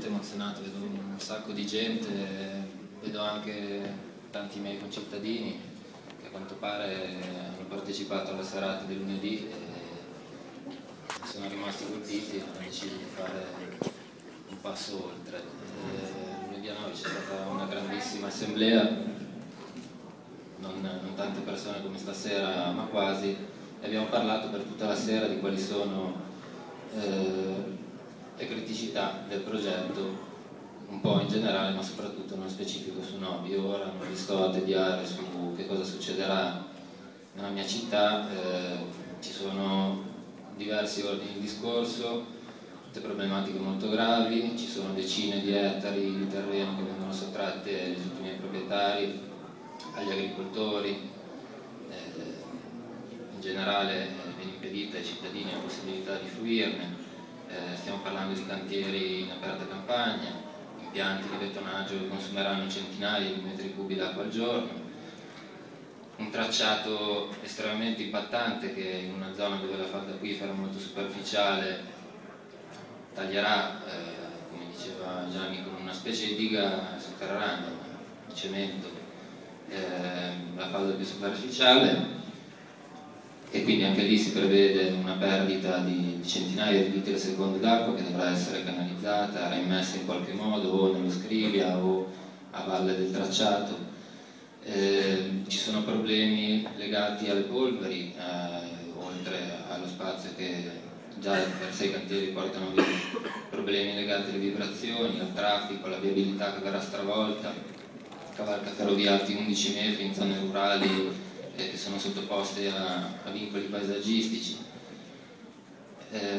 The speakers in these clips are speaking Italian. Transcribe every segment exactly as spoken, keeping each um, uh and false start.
veramente emozionato, vedo un sacco di gente, vedo anche tanti miei concittadini che a quanto pare hanno partecipato alla serata del lunedì e sono rimasti colpiti e hanno deciso di fare un passo oltre. E lunedì a nove c'è stata una grandissima assemblea, non, non tante persone come stasera ma quasi, e abbiamo parlato per tutta la sera di quali sono eh, le criticità del progetto, un po' in generale ma soprattutto nello specifico su Novi. Io ora non vi sto a tediare su che cosa succederà nella mia città, eh, ci sono diversi ordini di discorso, tutte problematiche molto gravi, ci sono decine di ettari di terreno che vengono sottratte agli ultimi proprietari, agli agricoltori, eh, in generale viene impedita ai cittadini la possibilità di fruirne. Eh, stiamo parlando di cantieri in aperta campagna, impianti di betonaggio che consumeranno centinaia di metri cubi d'acqua al giorno, un tracciato estremamente impattante che in una zona dove la falda acquifera è molto superficiale taglierà, eh, come diceva Gianni, con una specie di diga sotterranea di cemento, eh, la falda più superficiale. E quindi anche lì si prevede una perdita di centinaia di litri al secondo d'acqua che dovrà essere canalizzata, reimmessa in qualche modo o nello Scrivia o a valle del tracciato. Eh, ci sono problemi legati alle polveri, eh, oltre allo spazio che già per sé i cantieri portano via, problemi legati alle vibrazioni, al traffico, alla viabilità che verrà stravolta, cavalca ferrovia alti undici metri in zone rurali che sono sottoposte a, a vincoli paesaggistici. Eh,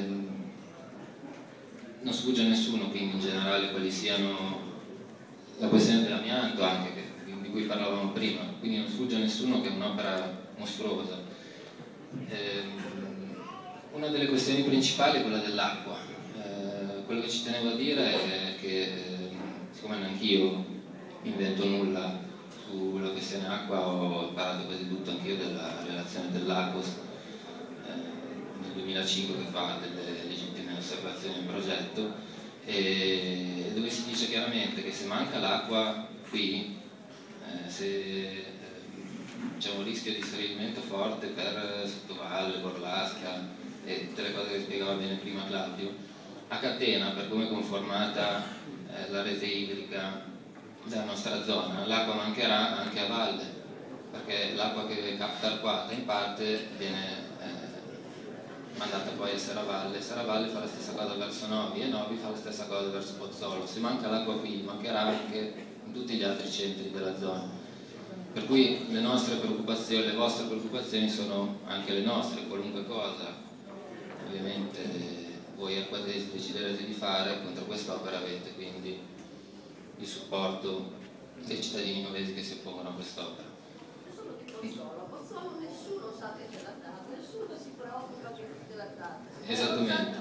non sfugge a nessuno quindi in generale quali siano la questione dell'amianto anche che, di cui parlavamo prima, quindi non sfugge a nessuno che è un'opera mostruosa. Eh, una delle questioni principali è quella dell'acqua. Eh, quello che ci tenevo a dire è che eh, siccome neanch'io invento nulla su quello che sia in acqua, ho imparato quasi tutto anch'io della relazione dell'Acos eh, nel duemilacinque che fa delle legittime osservazioni del progetto, e dove si dice chiaramente che se manca l'acqua qui, eh, se eh, c'è un rischio di sterillimento forte per Sottovalle, Borlasca e tutte le cose che spiegava bene prima Claudio, a catena, per come è conformata eh, la rete idrica della nostra zona, l'acqua mancherà anche a valle, perché l'acqua che capta Arquata in parte viene eh, mandata poi a Serravalle, Serravalle fa la stessa cosa verso Novi e Novi fa la stessa cosa verso Pozzolo. Se manca l'acqua qui, mancherà anche in tutti gli altri centri della zona. Per cui le nostre preoccupazioni, le vostre preoccupazioni sono anche le nostre, qualunque cosa ovviamente voi arquatesi deciderete di fare contro quest'opera avete quindi il supporto dei cittadini novesi che si oppongono a quest'opera. Solo che Pozzolo, Pozzolo nessuno sa che ce l'ha data, nessuno si preoccupa che ce l'ha data. Esattamente.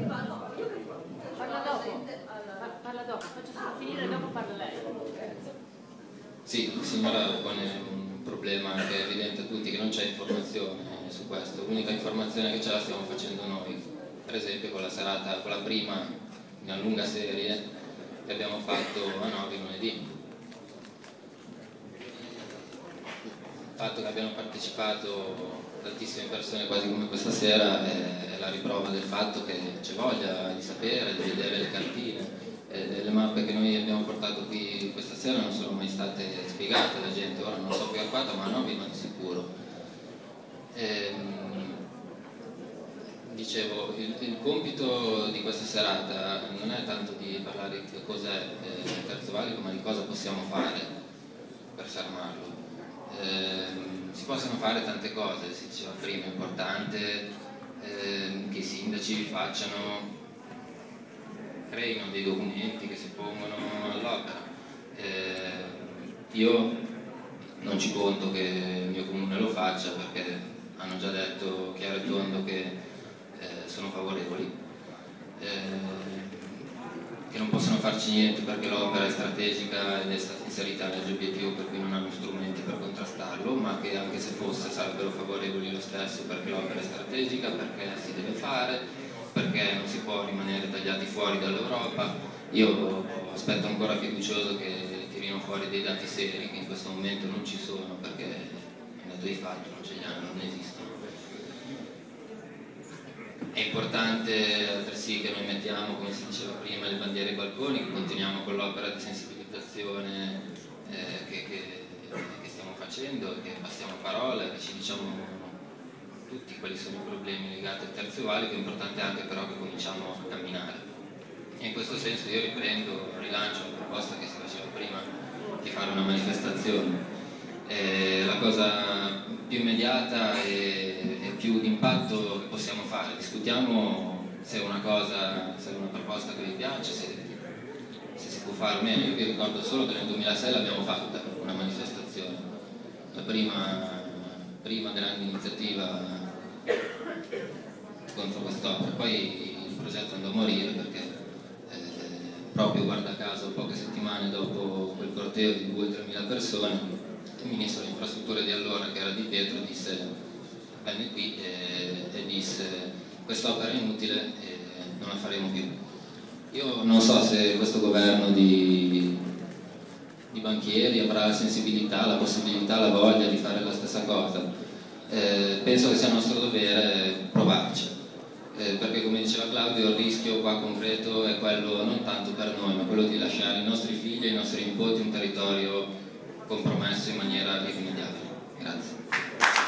Parla dopo, parla dopo, faccio solo finire, dopo parla lei. Sì, il signora pone un problema che è evidente a tutti, che non c'è informazione su questo. L'unica informazione che ce la stiamo facendo noi, per esempio con la serata, con la prima in una lunga serie che abbiamo fatto a Novi lunedì. Il fatto che abbiano partecipato tantissime persone quasi come questa sera è la riprova del fatto che c'è voglia di sapere, di vedere le cartine. E le mappe che noi abbiamo portato qui questa sera non sono mai state spiegate alla gente, ora non so più a quanto, ma a Novi ma di sicuro. Ehm, Dicevo, il, il compito di questa serata non è tanto di parlare di cos'è eh, il Terzo Valico, ma di cosa possiamo fare per fermarlo. Eh, si possono fare tante cose, si diceva prima, è importante eh, che i sindaci vi facciano, creino dei documenti che si pongono all'opera. Eh, io non ci conto che il mio comune lo faccia perché hanno già detto chiaro e tondo che Eh, sono favorevoli, eh, che non possono farci niente perché l'opera è strategica ed è stata inserita nel G P T U per cui non hanno strumenti per contrastarlo, ma che anche se fosse sarebbero favorevoli lo stesso perché l'opera è strategica, perché si deve fare, perché non si può rimanere tagliati fuori dall'Europa io aspetto ancora fiducioso che tirino fuori dei dati seri, che in questo momento non ci sono, perché i dato di fatto non ce li hanno, non esistono. È importante altresì che noi mettiamo, come si diceva prima, le bandiere ai balconi, che continuiamo con l'opera di sensibilizzazione eh, che, che, che stiamo facendo, che passiamo parola, che ci diciamo tutti quali sono i problemi legati al terzo valico. È importante anche però che cominciamo a camminare. E in questo senso io riprendo, rilancio la proposta che si faceva prima di fare una manifestazione. Eh, la cosa più immediata e, e più d'impatto che possiamo fare, discutiamo se è una cosa, se è una proposta che vi piace, se, se si può fare o meno. Io vi ricordo solo che nel duemilasei l'abbiamo fatta una manifestazione, la prima, prima grande iniziativa contro quest'opera. Poi il progetto andò a morire perché eh, proprio, guarda caso, poche settimane dopo quel corteo di due o tremila persone, il ministro delle infrastrutture di allora, che era Di Pietro, disse, venne qui e, e disse: quest'opera è inutile e non la faremo più. Io non so se questo governo di, di banchieri avrà la sensibilità, la possibilità, la voglia di fare la stessa cosa. Eh, penso che sia nostro dovere provarci, eh, perché, come diceva Claudio, il rischio qua concreto è quello non tanto per noi, ma quello di lasciare i nostri figli e i nostri nipoti un territorio compromesso in maniera irrimediabile. Grazie.